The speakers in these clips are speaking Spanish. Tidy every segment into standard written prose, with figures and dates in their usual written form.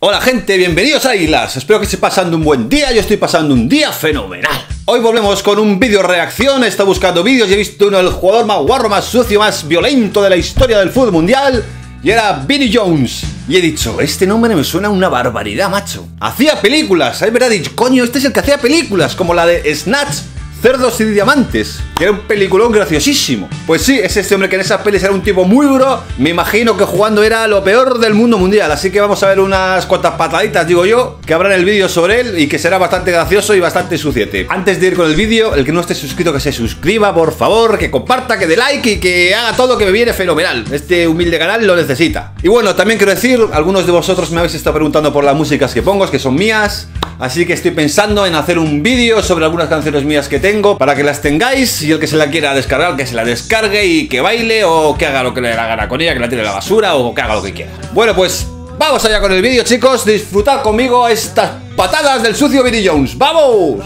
Hola gente, bienvenidos a Águilas. Espero que estéis pasando un buen día. Yo estoy pasando un día fenomenal. Hoy volvemos con un vídeo reacción. He estado buscando vídeos y he visto uno del jugador más guarro, más sucio, más violento de la historia del fútbol mundial. Y era Vinnie Jones. Y he dicho, este nombre me suena a una barbaridad, macho. Hacía películas, es verdad, he dicho, coño, este es el que hacía películas, como la de Snatch, Cerdos y Diamantes, que era un peliculón graciosísimo. Pues sí, es este hombre que en esas pelis era un tipo muy duro. Me imagino que jugando era lo peor del mundo mundial. Así que vamos a ver unas cuantas pataditas, digo yo, que habrá en el vídeo sobre él y que será bastante gracioso y bastante suciete. Antes de ir con el vídeo, el que no esté suscrito que se suscriba, por favor, que comparta, que dé like y que haga todo, que me viene fenomenal. Este humilde canal lo necesita. Y bueno, también quiero decir, algunos de vosotros me habéis estado preguntando por las músicas que pongo, que son mías. Así que estoy pensando en hacer un vídeo sobre algunas canciones mías que tengo para que las tengáis y el que se la quiera descargar, que se la descargue y que baile o que haga lo que le dé la gana con ella, que la tire a la basura o que haga lo que quiera. Bueno, pues vamos allá con el vídeo, chicos. Disfrutad conmigo estas patadas del sucio Vinnie Jones. ¡Vamos!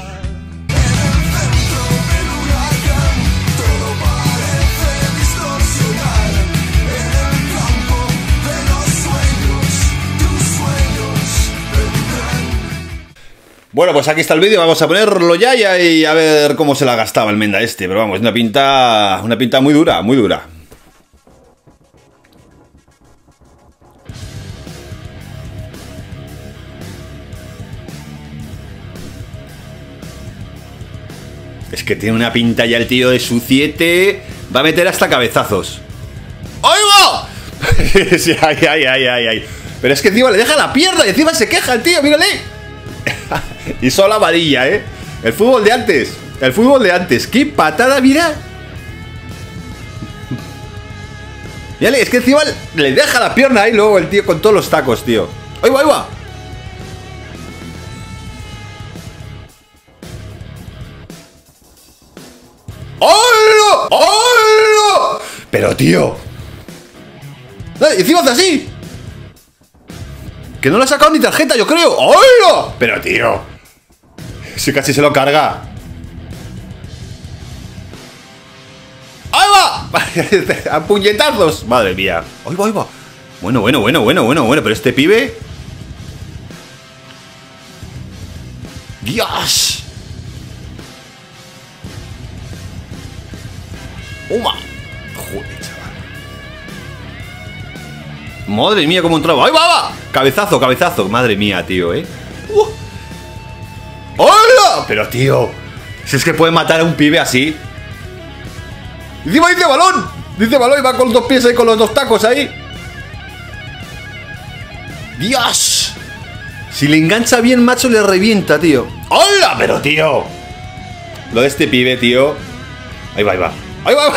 Bueno, pues aquí está el vídeo, vamos a ponerlo ya y a ver cómo se la gastaba el menda este. Pero vamos, una pinta muy dura, muy dura. Es que tiene una pinta ya el tío de suciete. Va a meter hasta cabezazos. ¡Ahí va! Sí, ay. Pero es que encima le deja la pierna y encima se queja el tío, mírale. Y solo amarilla, ¿eh? El fútbol de antes. El fútbol de antes. ¡Qué patada, mira! Mírale, es que encima le deja la pierna ahí luego el tío con todos los tacos, tío. ¡Ahí va, ahí va! ¡Hola! ¡Hola! Pero, tío. Encima hace así. Que no le ha sacado ni tarjeta, yo creo. ¡Hola! Pero, tío. Si casi se lo carga. ¡Ahí va! A puñetazos. Madre mía. ¡Ahí va, ahí va! Bueno. Pero este pibe. ¡Dios! ¡Uma! Joder, chaval. Madre mía, cómo entraba. ¡Ahí va! Cabezazo. Madre mía, tío, ¿eh? ¡Hola! Pero, tío, si es que puede matar a un pibe así. Encima dice balón. Dice balón y va con los dos pies ahí, con los dos tacos ahí. ¡Dios! Si le engancha bien, macho, le revienta, tío. ¡Hola! Pero, tío, lo de este pibe, tío. Ahí va. ¡Ahí va!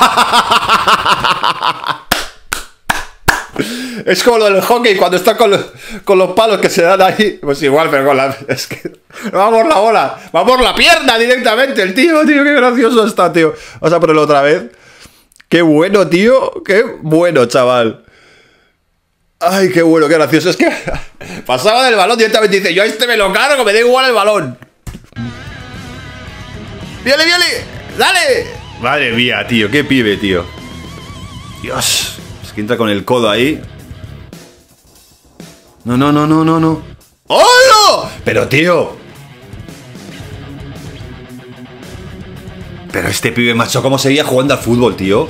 Es como lo del hockey cuando está con los palos que se dan ahí. Pues igual, pero con la... Es que va por la bola. Va por la pierna directamente el tío, qué gracioso está, tío. Vamos a ponerlo otra vez. Qué bueno, tío. Qué bueno, chaval. Ay, qué bueno, qué gracioso. Es que pasaba del balón directamente y dice, yo a este me lo cargo, me da igual el balón. ¡Viole! ¡Dale! Madre mía, tío, qué pibe, tío. Dios. Es que entra con el codo ahí. No. ¡Hola! Pero, tío. Pero este pibe, macho, ¿cómo seguía jugando al fútbol, tío?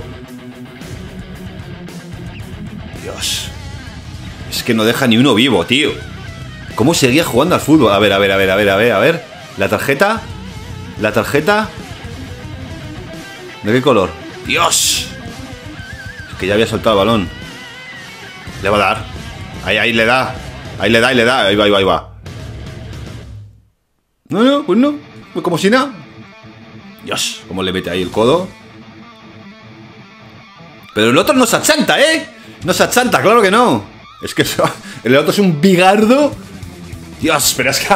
Dios. Es que no deja ni uno vivo, tío. ¿Cómo seguía jugando al fútbol? A ver. ¿La tarjeta? ¿De qué color? ¡Dios! Es que ya había soltado el balón. Le va a dar. Ahí le da. Ahí va. No, pues no. Pues como si nada. Dios, cómo le mete ahí el codo. Pero el otro no se achanta, ¿eh? No se achanta, claro que no. Es que el otro es un bigardo. Dios, pero es que...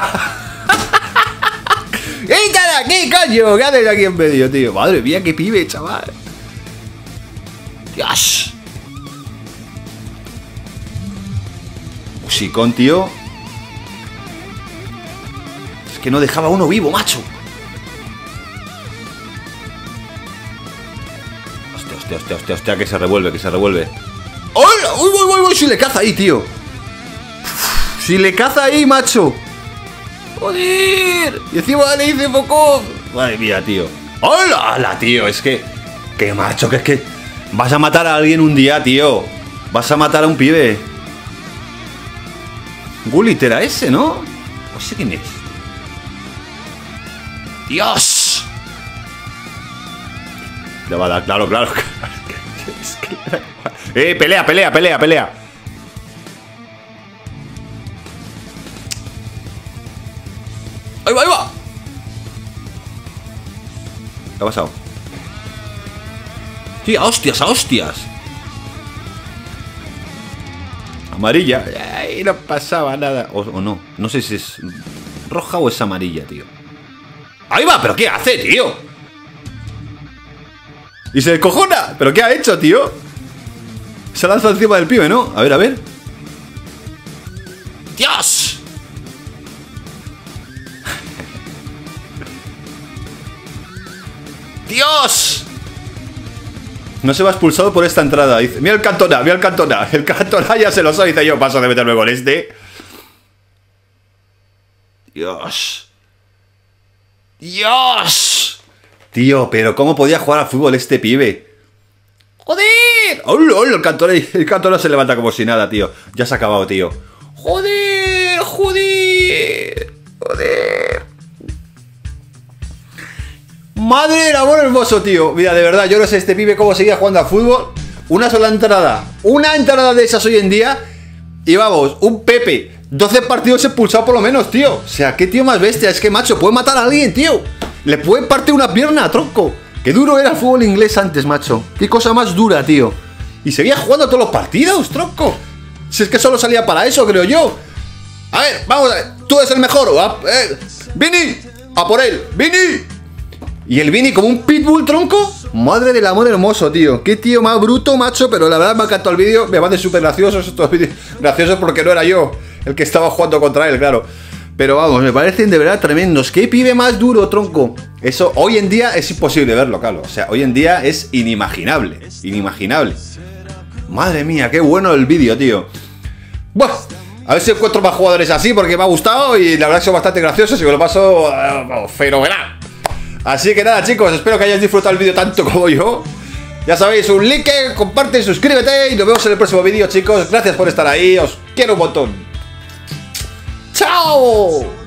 ¡Quita de aquí, coño! ¿Qué haces aquí en medio, tío? Madre mía, qué pibe, chaval. Dios. Musicón, tío. Es que no dejaba uno vivo, macho. Hostia, que se revuelve, ¡Hola! ¡Uy! Si le caza ahí, tío. Si le caza ahí, macho. ¡Joder! Y encima le dice Focó. Madre mía, tío. ¡Hola! ¡Hola, tío! Es que... ¡Qué macho! Que es que... Vas a matar a alguien un día, tío. Vas a matar a un pibe. Gullit era ese, ¿no? No sé quién es. ¡Dios! Le va a dar, claro. Es que... pelea. ¡Ahí va! ¿Qué ha pasado? Sí, a hostias. Amarilla. Ahí no pasaba nada. O no. No sé si es roja o es amarilla, tío. ¡Ahí va! ¿Pero qué hace, tío? Y se descojona. ¿Pero qué ha hecho, tío? Se lanza encima del pibe, ¿no? A ver. ¡Dios! ¡Dios! No se va expulsado por esta entrada. Dice, mira el Cantona. El Cantona ya se lo sabe. Dice, yo paso de meterme con este. Dios. Tío, pero ¿cómo podía jugar al fútbol este pibe? ¡Joder! ¡Oh, el Cantona se levanta como si nada, tío. Ya se ha acabado, tío. ¡Joder! Madre del amor hermoso, tío. Mira, de verdad, yo no sé este pibe cómo seguía jugando al fútbol. Una sola entrada. Una entrada de esas hoy en día. Y vamos, un Pepe. 12 partidos expulsados por lo menos, tío. O sea, qué tío más bestia. Es que, macho, puede matar a alguien, tío. Le puede partir una pierna, tronco. Qué duro era el fútbol inglés antes, macho. Qué cosa más dura, tío. Y seguía jugando todos los partidos, tronco. Si es que solo salía para eso, creo yo. A ver, vamos a ver. Tú eres el mejor. ¡Vini! ¡A por él! ¡Vini! Y el Vini como un pitbull, tronco. Madre del amor hermoso, tío. Qué tío más bruto, macho. Pero la verdad me ha encantado el vídeo. Me van de súper graciosos estos vídeos. Graciosos porque no era yo el que estaba jugando contra él, claro. Pero vamos, me parecen de verdad tremendos. Qué pibe más duro, tronco. Eso hoy en día es imposible verlo, claro. O sea, hoy en día es inimaginable. Madre mía, qué bueno el vídeo, tío. Bueno, a ver si encuentro más jugadores así porque me ha gustado. Y la verdad que son bastante graciosos y me lo paso fenomenal. Así que nada, chicos, espero que hayáis disfrutado el vídeo tanto como yo. Ya sabéis, un like, comparte, suscríbete y nos vemos en el próximo vídeo, chicos. Gracias por estar ahí, os quiero un montón. ¡Chao!